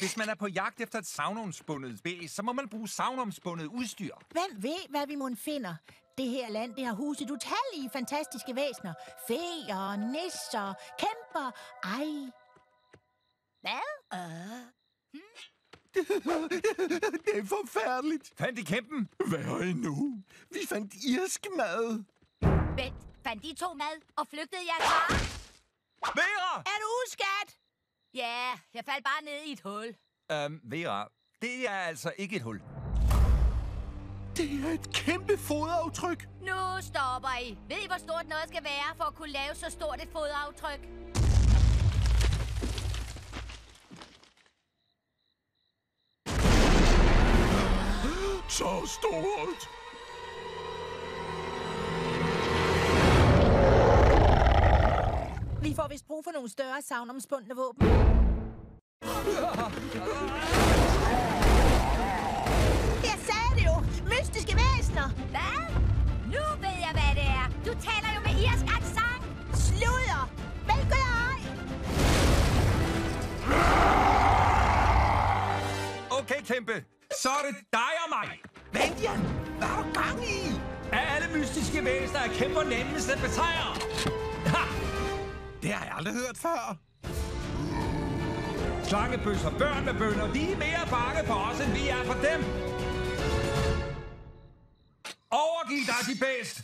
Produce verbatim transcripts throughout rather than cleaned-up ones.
Hvis man er på jagt efter et sagnomspundet væs, så må man bruge sagnomspundet udstyr. Hvem ved, hvad vi mon finder? Det her land, det har huset utallige fantastiske væsener. Feer, nisser, kæmper. Ej. Hvad? Øh. Det er forfærdeligt. Fandt I kæmpen? Hvad endnu? Vi fandt irsk mad. Vent, fandt I to mad og flygtede jeres far? Vera! Er du uskat? Ja, jeg faldt bare ned i et hul. Øhm, Vera, det er altså ikke et hul. Det er et kæmpe fodaftryk. Nu stopper I. Ved I, hvor stort noget skal være for at kunne lave så stort et fodaftryk? Så stort. Vi får vist brug for nogle større sagnomspundne våben. Jeg sagde det jo! Mystiske væsener! Hvad? Nu ved jeg, hvad det er. Du taler jo med irsk accent. Sludder! Vel gør jeg ej! Okay, kæmpe. Så er det dig og mig. Vandian, hvad er du gang i? Af alle mystiske væsener er kæmper nemmest at besejre. Ha! Det har jeg aldrig hørt før. Slangebøsser, børn med bønner, de er mere bange for os, end vi er for dem. Overgiv dig, de bedst.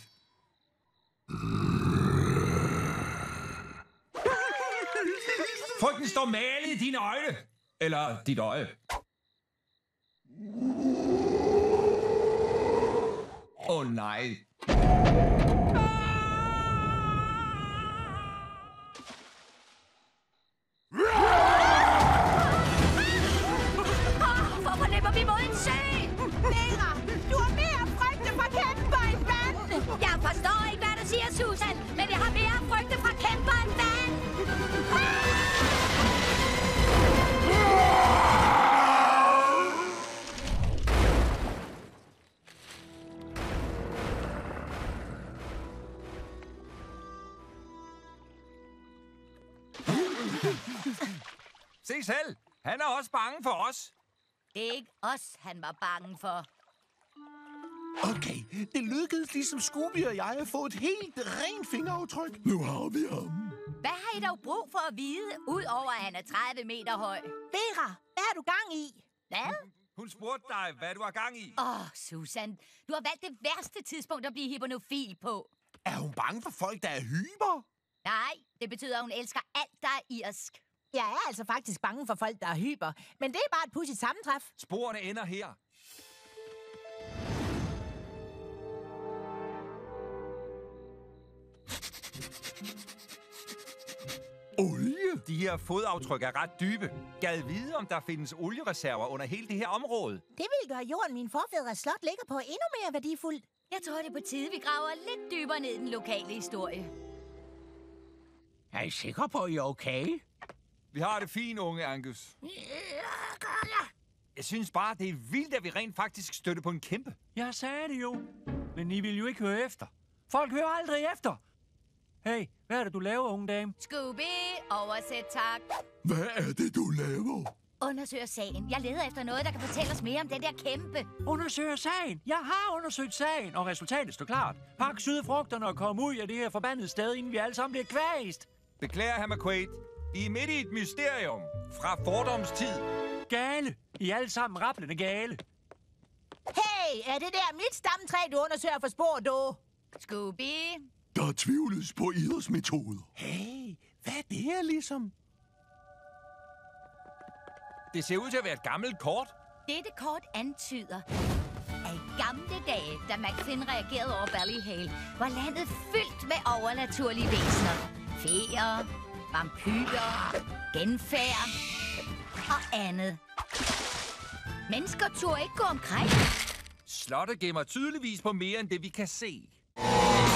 Frygten står malet i dine øjne. Eller dit øje. Åh oh, nej. Hvor fornemmer vi mod en sø? Vera, du har mere frygte fra kæmper end vand! Jeg forstår ikke, hvad du siger, Susan, men jeg har mere frygte fra kæmper end vand. Se selv. Han er også bange for os. Det er ikke os, han var bange for. Okay, det lykkedes ligesom Scooby og jeg at få et helt rent fingeraftryk. Nu har vi ham. Hvad har I dog brug for at vide, udover at han er tredive meter høj? Vera, hvad har du gang i? Hvad? Hun spurgte dig, hvad du har gang i. Åh, oh, Susan, du har valgt det værste tidspunkt at blive hypnofil på. Er hun bange for folk, der er hyper? Nej, det betyder, at hun elsker alt, der er irsk. Jeg er altså faktisk bange for folk, der er hyper. Men det er bare et pudsigt sammentræf. Sporene ender her. Olie? De her fodaftryk er ret dybe. Gad vide, om der findes oliereserver under hele det her område. Det vil gøre jorden, min forfædres slot ligger på, endnu mere værdifuld. Jeg tror, det er på tide, vi graver lidt dybere ned i den lokale historie. Er I sikre på, at I er okay? Vi har det fint, unge Angus. Jeg synes bare, det er vildt, at vi rent faktisk støtte på en kæmpe. Jeg sagde det jo, men I vil jo ikke høre efter. Folk hører aldrig efter. Hey, hvad er det, du laver, unge dame? Scooby, oversæt tak. Hvad er det, du laver? Undersøger sagen. Jeg leder efter noget, der kan fortælle os mere om den der kæmpe. Undersøger sagen. Jeg har undersøgt sagen, og resultatet står klart. Pak syde frugterne og kom ud af det her forbandede sted, inden vi alle sammen bliver kvæst. Beklager, hr. McQuaid. I er midt i et mysterium fra fordomstid. Gale. I er alle sammen rablende gale. Hey, er det der mit stamtræ, du undersøger for spor, du? Scooby. Der tvivles på idræts metoder. Hey, hvad er det her ligesom? Det ser ud til at være et gammelt kort. Dette kort antyder, at i gamle dage, da McFinn reagerede over Ballyhale, var landet fyldt med overnaturlige væsener. Feer, vampyrer, genfærd og andet. Mennesker turde ikke gå omkring. Slottet gemmer tydeligvis på mere end det, vi kan se.